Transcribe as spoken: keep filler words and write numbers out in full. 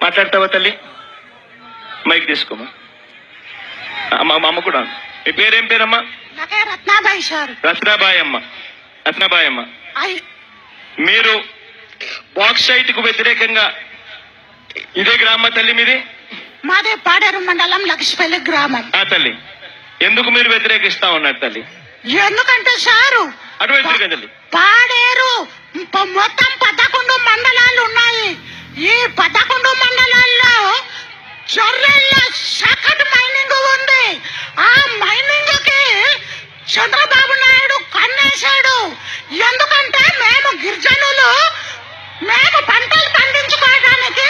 మాట్లాడతావా తల్లి? మైక్ తీసుకోమా. అమ్మ అమ్మ కూడా. మీ పేరేం పేరమ్మా? రత్నాబాయి సార్. రత్నాబాయి అమ్మ. రత్నాబాయి అమ్మ, మీరు బాక్సైట్ కు వ్యతిరేకంగా ఇదే గ్రామ తల్లి మీది? మాదే పాడేరు మండలం లక్ష్మీపల్లి గ్రామం. ఆ తల్లి, ఎందుకు మీరు వ్యతిరేకిస్తా ఉన్నారు తల్లి? ఎందుకంటే సారు అటు వ్యతిరేక తల్లి, పాడేరు మొత్తం పదకొండు మండలాలు ఉన్నాయి. ఈ పదకొండు మండలాల్లో చొర్రెళ్ళ సకట్ మైనింగ్ ఉంది. ఆ మైనింగ్ కి చంద్రబాబు నాయుడు కన్నేశాడు. ఎందుకంటే మేము గిరిజనులు, మేము పంటలు పండించుకోవడానికి